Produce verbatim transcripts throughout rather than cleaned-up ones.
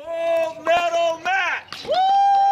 Gold medal match! Woo!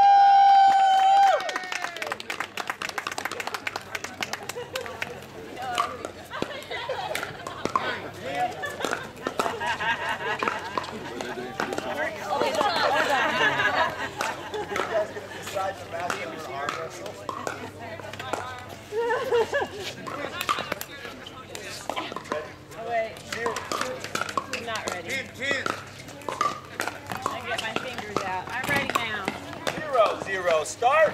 Oh wait, I'm not ready. ten, ten. I get my fingers out. I'm ready now. Zero, zero, start.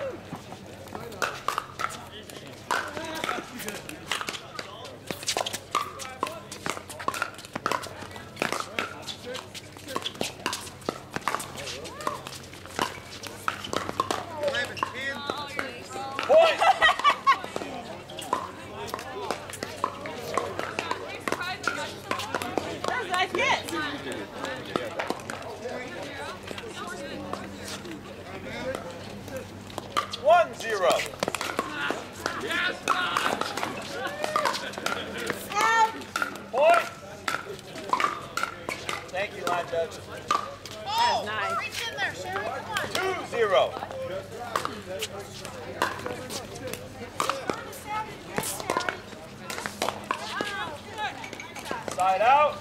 eleven, ten. Point. That's a nice hit. One, zero. Point. Thank you, line judge. That is nice. Reach in there, Sherry. Come on. Two, zero. Side out.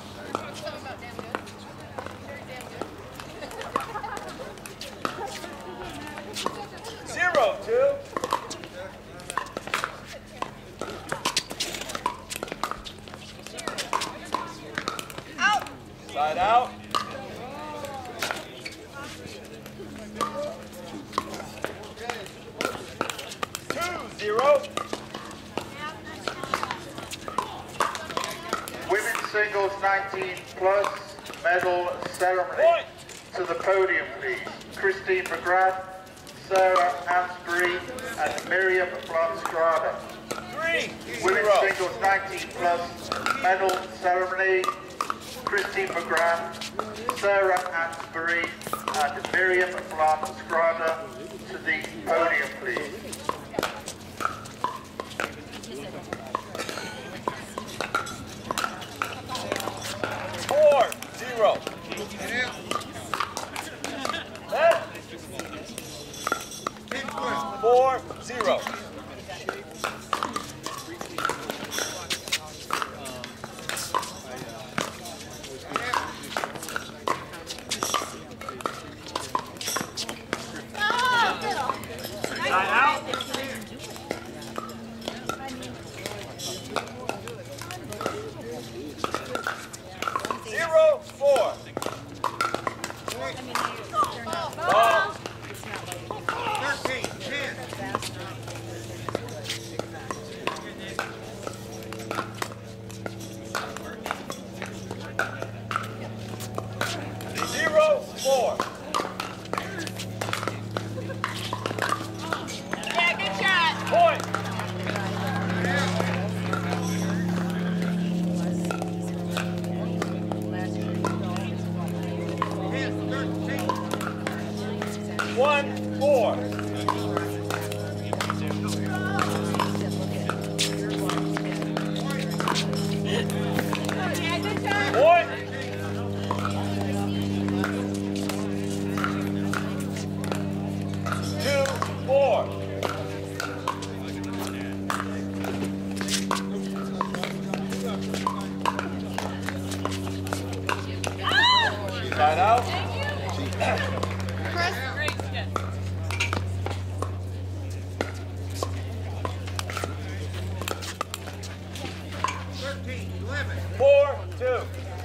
Zero, two. Out. Side out. Two, zero. Women's singles nineteen plus medal ceremony. Point. To the podium, please. Christine McGrath, Sarah Hansbury, and Miriam Blanc-Grande. Three, Women's zero. singles nineteen plus medal ceremony. Christine McGrath, Sarah Hansbury, and Miriam Blanc-Grande to the podium, please. Four, zero. Set. Four, zero. Side out. Zero, four. Ball. thirteen, ten. Zero, four. Yeah, good shot. Point. One, four. Yeah, good shot. Point. Two, four. Side out. Chris. thirteen, eleven. Four, two.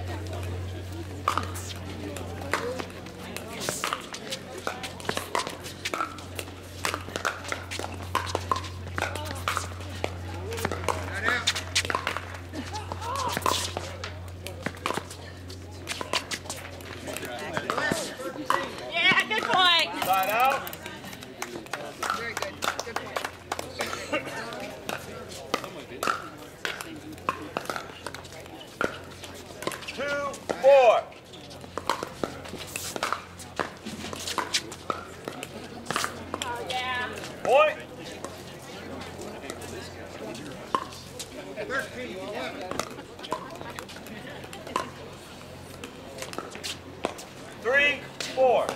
Yeah, good point. Side out. Very good. Good point. Two, four. Oh yeah. Point. thirteen, eleven. Three, four.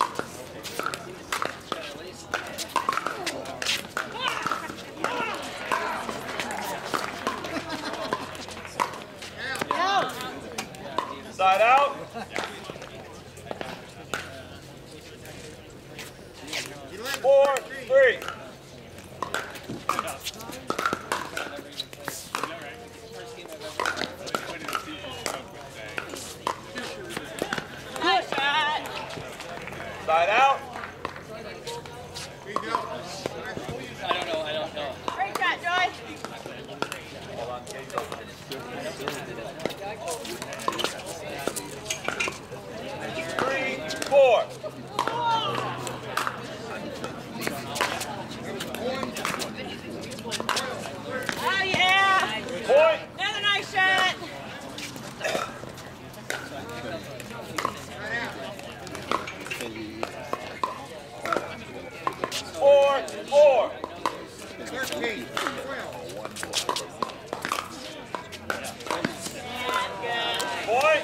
Side out. Four, three. Nice shot. Side out. I don't know, I don't know. Great shot, Joy. Hold on, Casey. Three, four. Oh, yeah. Point. Another nice shot. Four, four. thirteen, twelve. Point.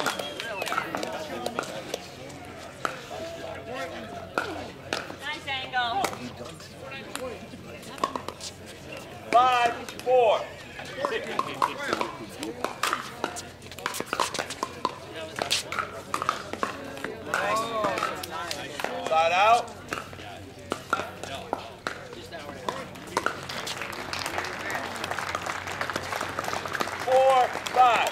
Nice angle. Five, four. Side out. Four, five.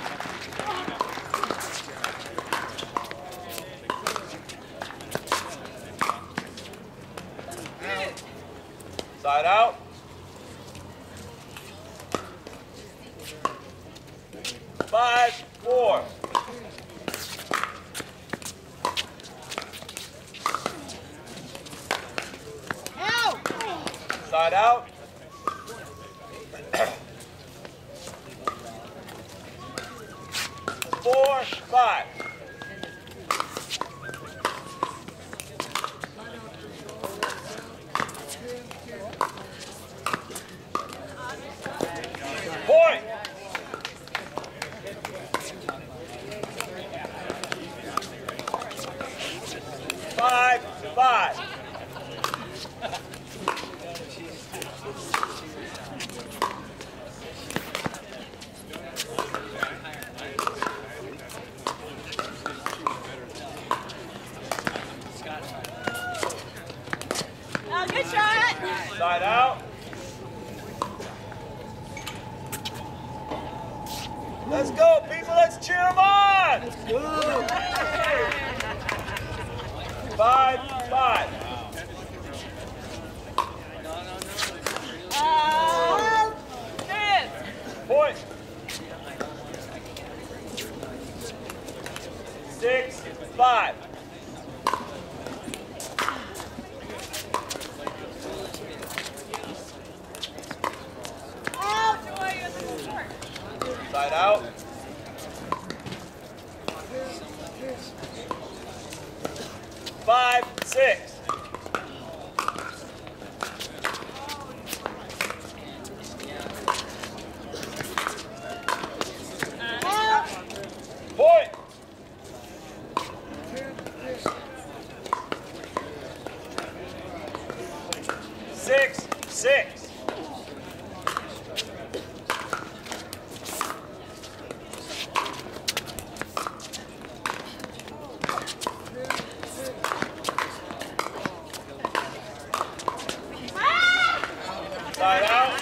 Side out. Five, four. Side out. Four, five. Point. Five, five. Oh, good shot. Side out. Let's go, people. Let's cheer them on. Five, five. Oh, good. Point. Six, five. Oh, Joy, you're a little short. Side out. Five, six. Point. Six, six. Side out.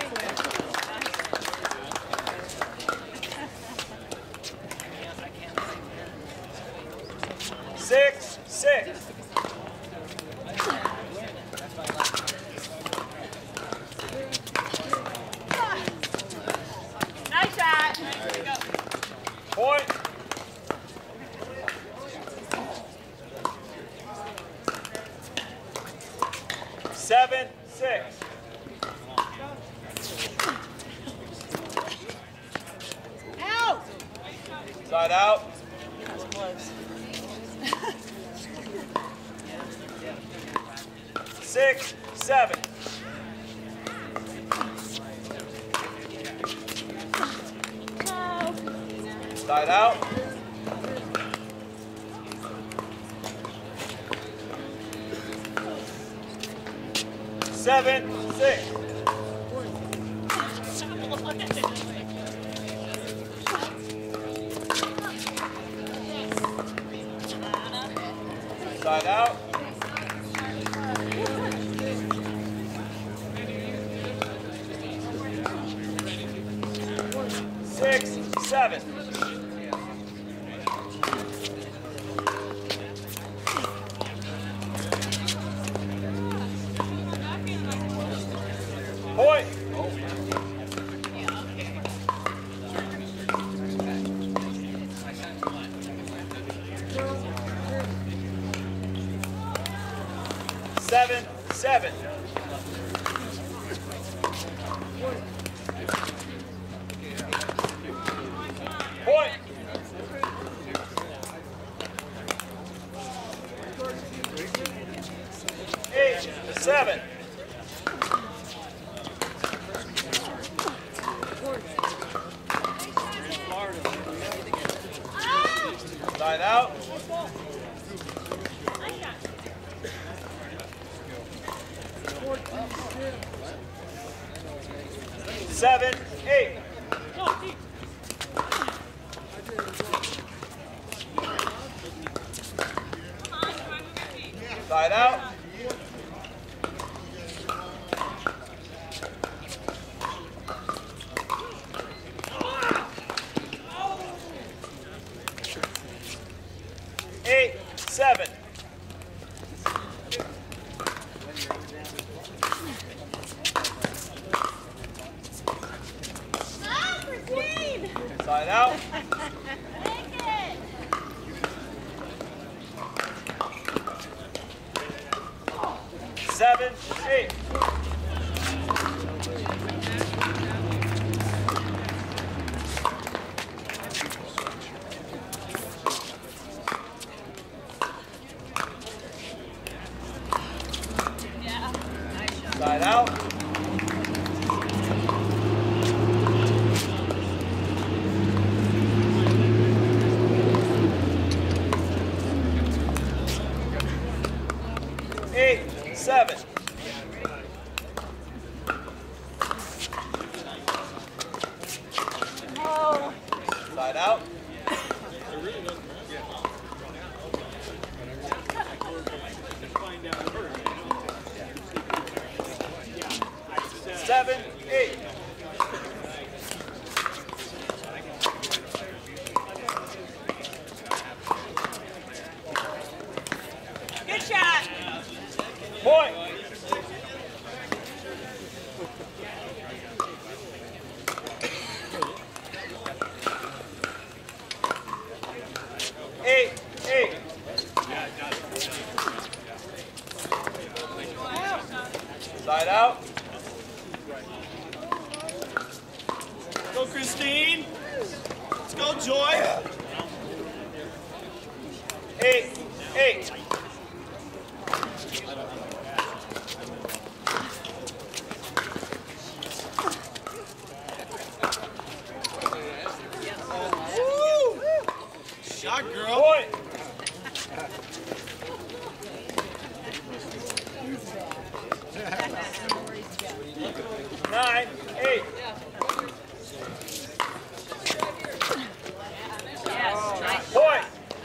Six, six. Nice shot. Point. Seven, six. Out. Side out. Six, seven. Oh. Side out. seven, six. Side out. Six, seven. Point. Seven, seven. Point. Eight, seven. Side out. Seven, eight. Side out. Eight, seven. Side out. Seven, eight. Side out. Eight, seven. Oh. Side out. Seven, eight. Good shot. Point. Eight, eight. Side out. Go, Christine. Let's go, Joy. Eight, eight. Woo! Shot, girl. Point. Nine, eight. Point.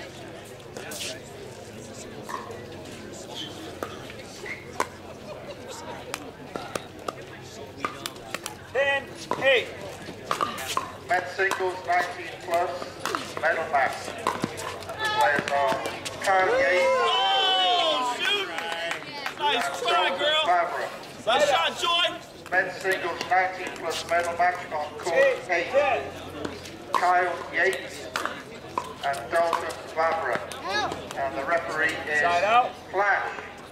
Ten, eight. Men's singles nineteen plus, medal match. And the players are Kyle Yates, Oh, shoot. Nice try, Dalton girl. Favre. Nice shot, Joy. Men's singles nineteen plus medal match on court Eight, eight. ten. Kyle Yates and Dalton Favre. And the referee is Side out. Flash.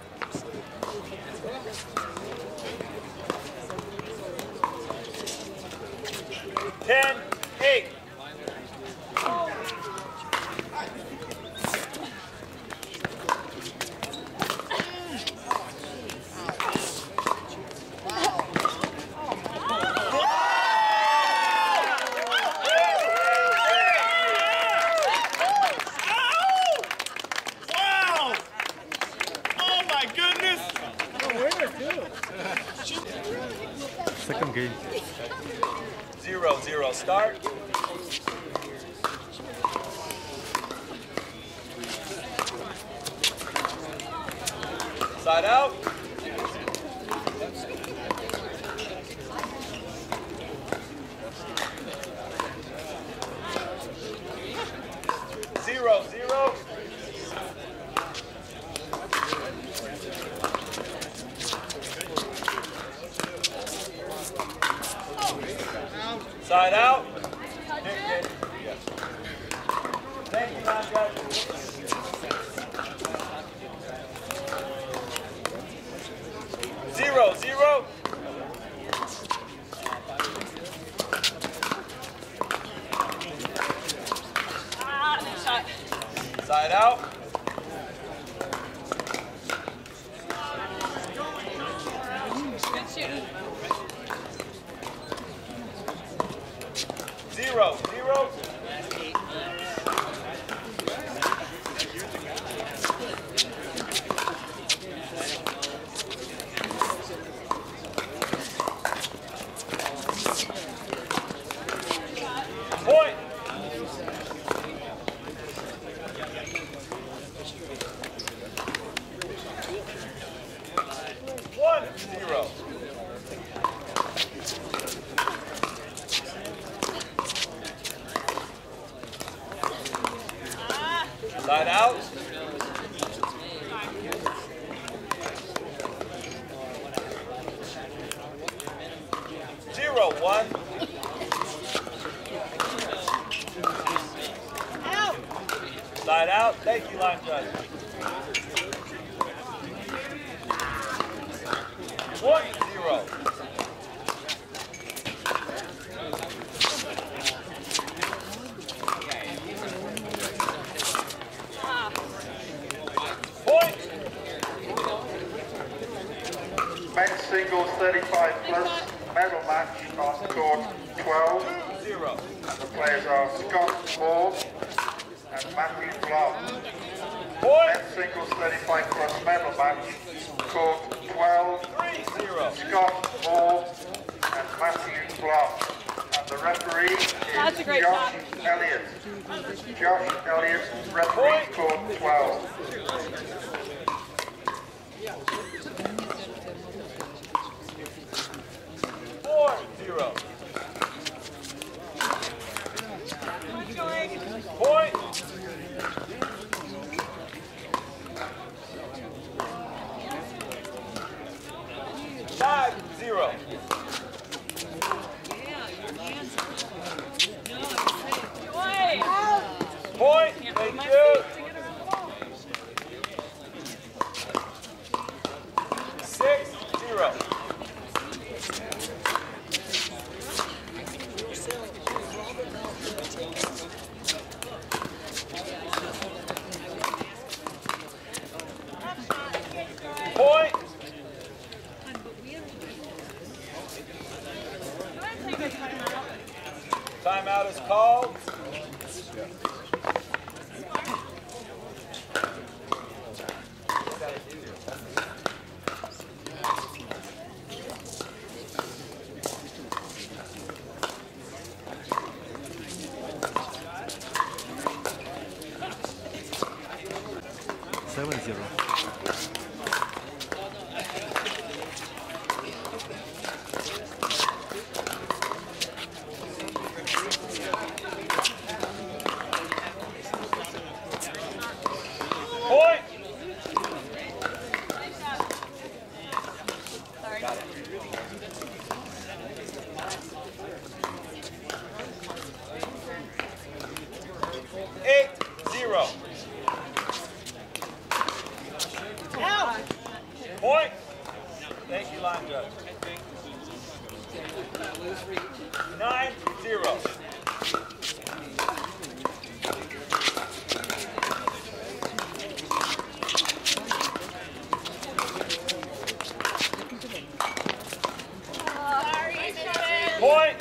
Ten, eight. Wow! Oh my goodness! A winner too. second game. Zero, zero, start. Side out. Zero, zero. Side out. Thank you, Grande. Zero, zero. Ah, nice shot. Side out. Good shooting. Zero, zero. Point. One, zero. Side out. Zero, one. Side out. Thank you, line judge. One, zero. Point. Men's singles thirty-five plus medal match on court twelve. Two, zero. And the players are Scott Moore and Matthew Blom. Point. Men's singles thirty-five plus medal match court twelve. Three, zero. Scott Moore and Matthew Blom. And the referee is That's a great Josh shot. Elliott. Josh Elliott, referee court twelve. Four, zero. Point. Five, zero. Joy. Point. Thank you. Six, zero. Point. Timeout is called. Seven zero. Point. Eight, zero. Point. Thank you, line judge. Nine, zero. Point.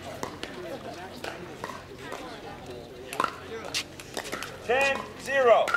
Ten, zero.